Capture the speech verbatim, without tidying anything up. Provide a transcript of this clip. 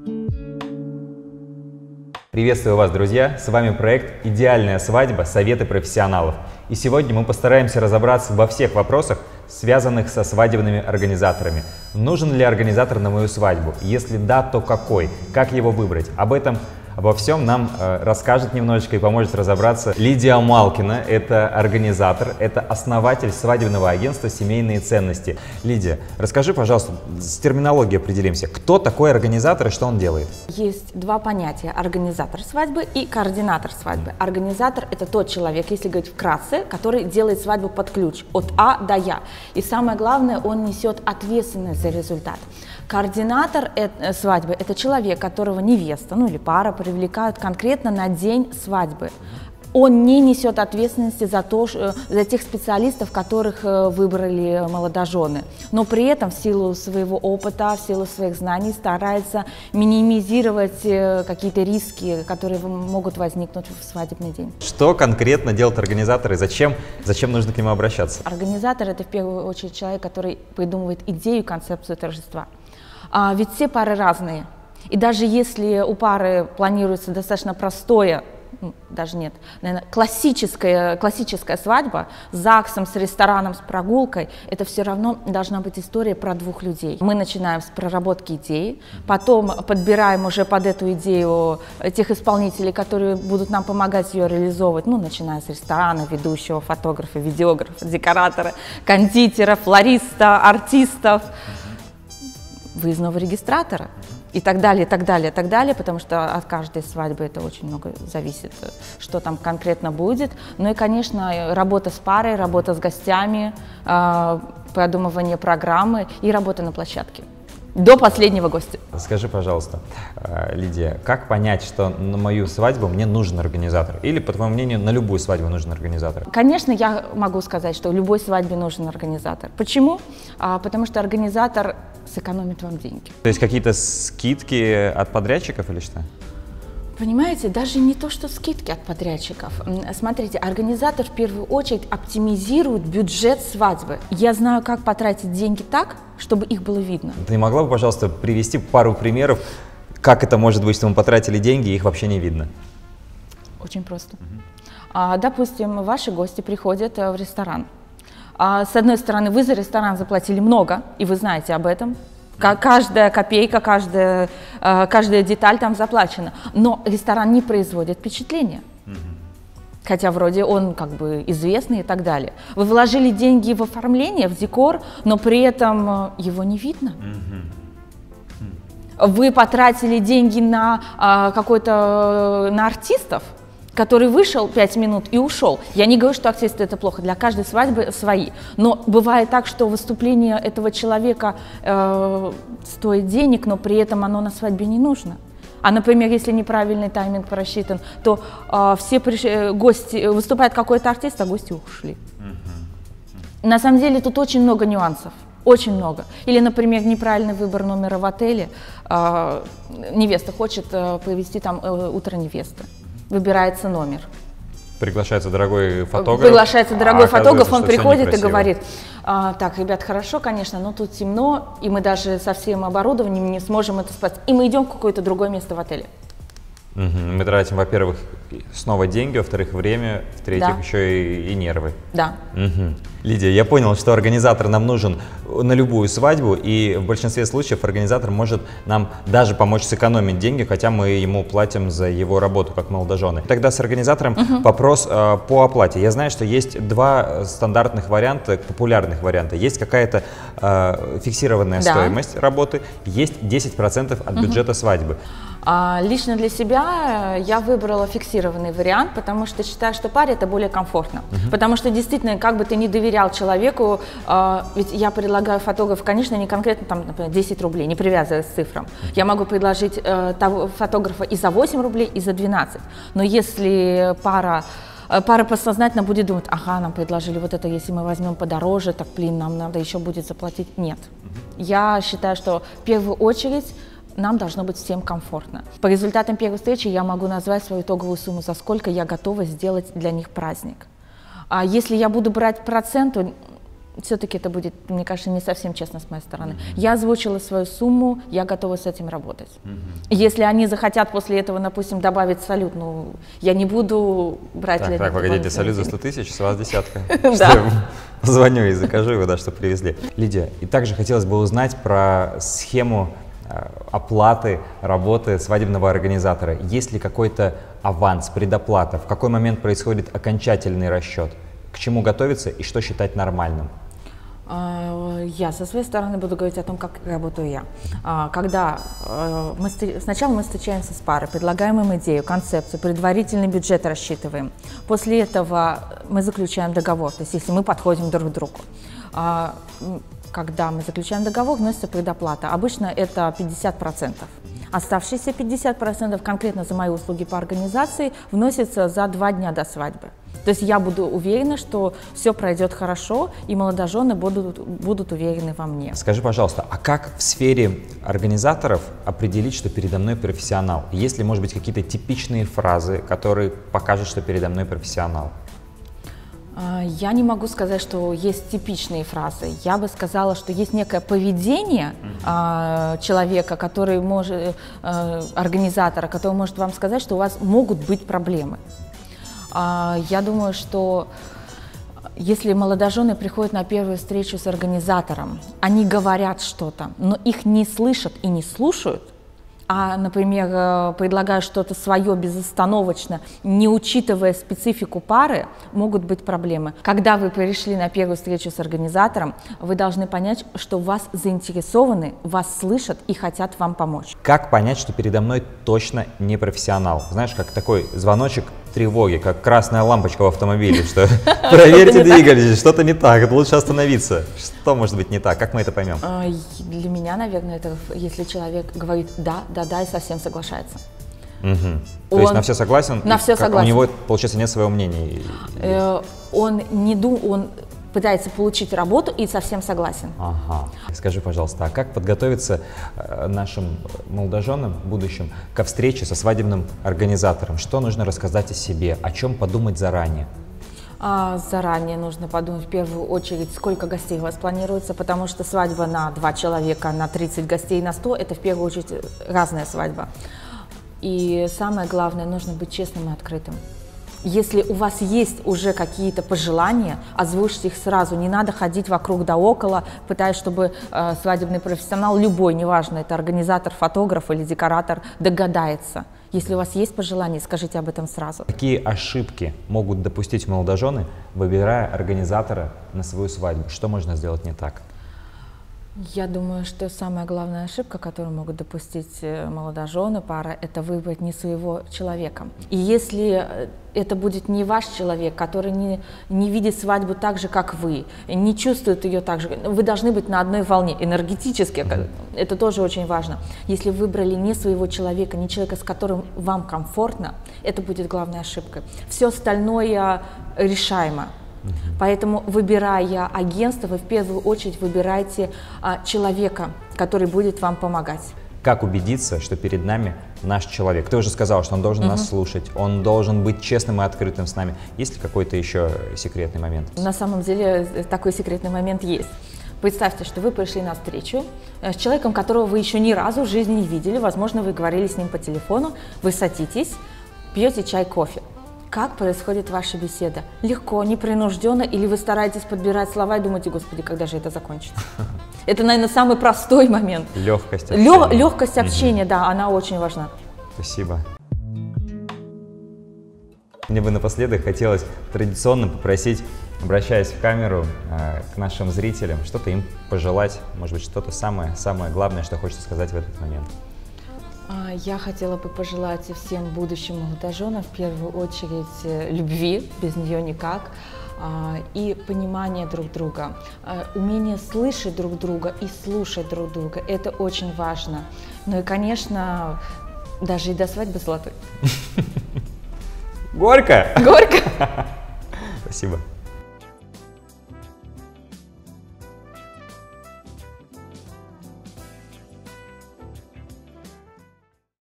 Приветствую вас, друзья! С вами проект «Идеальная свадьба. Советы профессионалов». И сегодня мы постараемся разобраться во всех вопросах, связанных со свадебными организаторами. Нужен ли организатор на мою свадьбу? Если да, то какой? Как его выбрать? Об этом обо всем нам э, расскажет немножечко и поможет разобраться Лидия Малкина. Это организатор, это основатель свадебного агентства «Семейные ценности». Лидия, расскажи, пожалуйста, с терминологией определимся. Кто такой организатор и что он делает? Есть два понятия: организатор свадьбы и координатор свадьбы. Организатор – это тот человек, если говорить вкратце, который делает свадьбу под ключ, от А до Я. И самое главное, он несет ответственность за результат. Координатор свадьбы – это человек, которого невеста, ну или пара привлекают конкретно на день свадьбы. Он не несет ответственности за, то, за тех специалистов, которых выбрали молодожены, но при этом в силу своего опыта, в силу своих знаний старается минимизировать какие-то риски, которые могут возникнуть в свадебный день. Что конкретно делают организаторы и зачем, зачем нужно к нему обращаться? Организатор – это в первую очередь человек, который придумывает идею, концепцию торжества. А ведь все пары разные, и даже если у пары планируется достаточно простое, даже нет, наверное, классическая, классическая свадьба с ЗАГСом, с рестораном, с прогулкой, это все равно должна быть история про двух людей. Мы начинаем с проработки идеи, потом подбираем уже под эту идею тех исполнителей, которые будут нам помогать ее реализовывать, ну, начиная с ресторана, ведущего, фотографа, видеографа, декоратора, кондитера, флориста, артистов, выездного регистратора и так далее, и так далее, и так далее, потому что от каждой свадьбы это очень много зависит, что там конкретно будет. Ну и, конечно, работа с парой, работа с гостями, продумывание программы и работа на площадке. До последнего гостя. Скажи, пожалуйста, Лидия, как понять, что на мою свадьбу мне нужен организатор? Или, по твоему мнению, на любую свадьбу нужен организатор? Конечно, я могу сказать, что любой свадьбе нужен организатор. Почему? А, потому что организатор сэкономит вам деньги. То есть какие-то скидки от подрядчиков или что? Понимаете, даже не то, что скидки от подрядчиков. Смотрите, организатор в первую очередь оптимизирует бюджет свадьбы. Я знаю, как потратить деньги так, чтобы их было видно. Ты не могла бы, пожалуйста, привести пару примеров, как это может быть, что мы потратили деньги, и их вообще не видно? Очень просто. Uh-huh. а, допустим, ваши гости приходят в ресторан. А, с одной стороны, вы за ресторан заплатили много, и вы знаете об этом. Каждая копейка, каждая, каждая деталь там заплачена. Но ресторан не производит впечатления. Mm-hmm. Хотя вроде он как бы известный и так далее. Вы вложили деньги в оформление, в декор, но при этом его не видно. Mm-hmm. Mm-hmm. Вы потратили деньги на какой-то, на артистов, который вышел пять минут и ушел. Я не говорю, что артисты это плохо, для каждой свадьбы свои. Но бывает так, что выступление этого человека э, стоит денег, но при этом оно на свадьбе не нужно. А, например, если неправильный тайминг просчитан, то э, все приш... гости, выступает какой-то артист, а гости ушли. Uh-huh. На самом деле тут очень много нюансов. Очень много. Или, например, неправильный выбор номера в отеле. Э, невеста хочет э, провести там э, утро невесты. Выбирается номер. Приглашается дорогой фотограф. Приглашается дорогой а фотограф, он приходит и говорит: а, так, ребят, хорошо, конечно, но тут темно, и мы даже со всем оборудованием не сможем это спать. И мы идем в какое-то другое место в отеле. Угу. Мы тратим, во-первых, снова деньги, во-вторых, время, в-третьих, да. еще и, и нервы. Да. Угу. Лидия, я понял, что организатор нам нужен на любую свадьбу, и в большинстве случаев организатор может нам даже помочь сэкономить деньги, хотя мы ему платим за его работу как молодожены. Тогда с организатором угу. вопрос э, по оплате. Я знаю, что есть два стандартных варианта, популярных варианта. Есть какая-то э, фиксированная да. стоимость работы, есть десять процентов от угу. бюджета свадьбы. А, лично для себя я выбрала фиксированный вариант, потому что считаю, что паре это более комфортно. Uh-huh. Потому что действительно, как бы ты ни доверял человеку, э, ведь я предлагаю фотографу, конечно, не конкретно там, например, десять рублей, не привязываясь к цифрам. Uh-huh. Я могу предложить э, того, фотографа и за восемь рублей, и за двенадцать. Но если пара Пара подсознательно будет думать: ага, нам предложили вот это, если мы возьмем подороже, так, блин, нам надо еще будет заплатить. Нет. Uh-huh. Я считаю, что в первую очередь нам должно быть всем комфортно. По результатам первой встречи я могу назвать свою итоговую сумму, за сколько я готова сделать для них праздник. А если я буду брать процент, то все-таки это будет, мне кажется, не совсем честно с моей стороны. Mm-hmm. Я озвучила свою сумму, я готова с этим работать. Mm-hmm. Если они захотят после этого, допустим, добавить салют, ну, я не буду брать... Так, так, погодите, салют за сто тысяч, с вас десятка. Да. Позвоню и закажу его, да, чтобы привезли. Лидия, и также хотелось бы узнать про схему оплаты работы свадебного организатора. Есть ли какой-то аванс, предоплата? В какой момент происходит окончательный расчет? К чему готовиться и что считать нормальным? Я со своей стороны буду говорить о том, как работаю я. Когда мы, сначала мы встречаемся с парой, предлагаем им идею, концепцию, предварительный бюджет рассчитываем. После этого мы заключаем договор, то есть если мы подходим друг к другу. Когда мы заключаем договор, вносится предоплата. Обычно это пятьдесят процентов. Оставшиеся пятьдесят процентов конкретно за мои услуги по организации вносятся за два дня до свадьбы. То есть я буду уверена, что все пройдет хорошо, и молодожены будут, будут уверены во мне. Скажи, пожалуйста, а как в сфере организаторов определить, что передо мной профессионал? Есть ли, может быть, какие-то типичные фразы, которые покажут, что передо мной профессионал? Я не могу сказать, что есть типичные фразы. Я бы сказала, что есть некое поведение mm-hmm. человека, который может, организатора, который может вам сказать, что у вас могут быть проблемы. Я думаю, что если молодожены приходят на первую встречу с организатором, они говорят что-то, но их не слышат и не слушают, а, например, предлагая что-то свое безостановочно, не учитывая специфику пары, могут быть проблемы. Когда вы пришли на первую встречу с организатором, вы должны понять, что вас заинтересованы, вас слышат и хотят вам помочь. Как понять, что передо мной точно не профессионал? Знаешь, как такой звоночек тревоги, как красная лампочка в автомобиле, что проверьте двигатель, что-то не так, лучше остановиться. Что может быть не так? Как мы это поймем? Для меня, наверное, это если человек говорит «да, да, да» и совсем соглашается. То есть на все согласен? На все согласен. У него, получается, нет своего мнения? Он не думает, он пытается получить работу и совсем согласен. Ага. Скажи, пожалуйста, а как подготовиться нашим молодоженам, будущим, ко встрече со свадебным организатором? Что нужно рассказать о себе? О чем подумать заранее? А, заранее нужно подумать в первую очередь, сколько гостей у вас планируется, потому что свадьба на два человека, на тридцать гостей, на сто – это в первую очередь разная свадьба. И самое главное, нужно быть честным и открытым. Если у вас есть уже какие-то пожелания, озвучьте их сразу. Не надо ходить вокруг да около, пытаясь, чтобы э, свадебный профессионал, любой, неважно, это организатор, фотограф или декоратор, догадается. Если у вас есть пожелания, скажите об этом сразу. Какие ошибки могут допустить молодожены, выбирая организатора на свою свадьбу? Что можно сделать не так? Я думаю, что самая главная ошибка, которую могут допустить молодожены, пара, это выбрать не своего человека. И если это будет не ваш человек, который не, не видит свадьбу так же, как вы, не чувствует ее так же, вы должны быть на одной волне, энергетически, mm-hmm. это тоже очень важно. Если выбрали не своего человека, не человека, с которым вам комфортно, это будет главной ошибкой. Все остальное решаемо. Поэтому, выбирая агентство, вы в первую очередь выбирайте а, человека, который будет вам помогать. Как убедиться, что перед нами наш человек? Ты уже сказал, что он должен угу. нас слушать, он должен быть честным и открытым с нами. Есть ли какой-то еще секретный момент? На самом деле такой секретный момент есть. Представьте, что вы пришли на встречу с человеком, которого вы еще ни разу в жизни не видели. Возможно, вы говорили с ним по телефону, вы садитесь, пьете чай, кофе. Как происходит ваша беседа? Легко, непринужденно, или вы стараетесь подбирать слова и думаете, господи, когда же это закончится? Это, наверное, самый простой момент. Легкость общения. Легкость общения, да, она очень важна. Спасибо. Мне бы напоследок хотелось традиционно попросить, обращаясь в камеру к нашим зрителям, что-то им пожелать, может быть, что-то самое, самое главное, что хочется сказать в этот момент. Я хотела бы пожелать всем будущим молодоженам в первую очередь любви, без нее никак, и понимания друг друга, умение слышать друг друга и слушать друг друга, это очень важно. Ну и, конечно, даже и до свадьбы золотой. Горько! Горько! Спасибо.